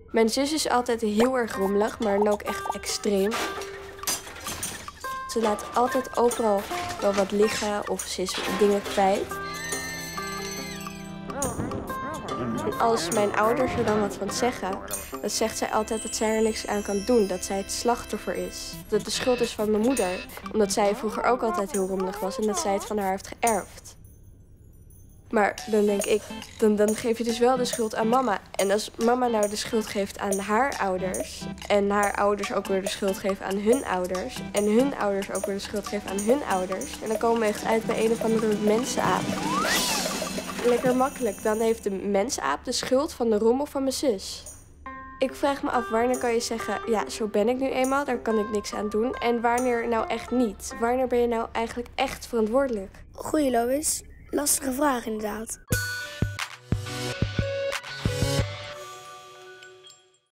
Mijn zus is altijd heel erg rommelig, maar dan ook echt extreem. Ze laat altijd overal wel wat liggen of ze is dingen kwijt. En als mijn ouders er dan wat van zeggen, dan zegt zij altijd dat zij er niks aan kan doen. Dat zij het slachtoffer is. Dat de schuld is van mijn moeder. Omdat zij vroeger ook altijd heel rommelig was en dat zij het van haar heeft geërfd. Maar dan denk ik, dan geef je dus wel de schuld aan mama. En als mama nou de schuld geeft aan haar ouders en haar ouders ook weer de schuld geven aan hun ouders en hun ouders ook weer de schuld geven aan hun ouders, en dan komen we echt uit bij een of andere mensenaap. Lekker makkelijk. Dan heeft de mensaap de schuld van de rommel van mijn zus. Ik vraag me af, wanneer kan je zeggen, ja, zo ben ik nu eenmaal, daar kan ik niks aan doen. En wanneer nou echt niet? Wanneer ben je nou eigenlijk echt verantwoordelijk? Goeie, Lois. Lastige vraag inderdaad.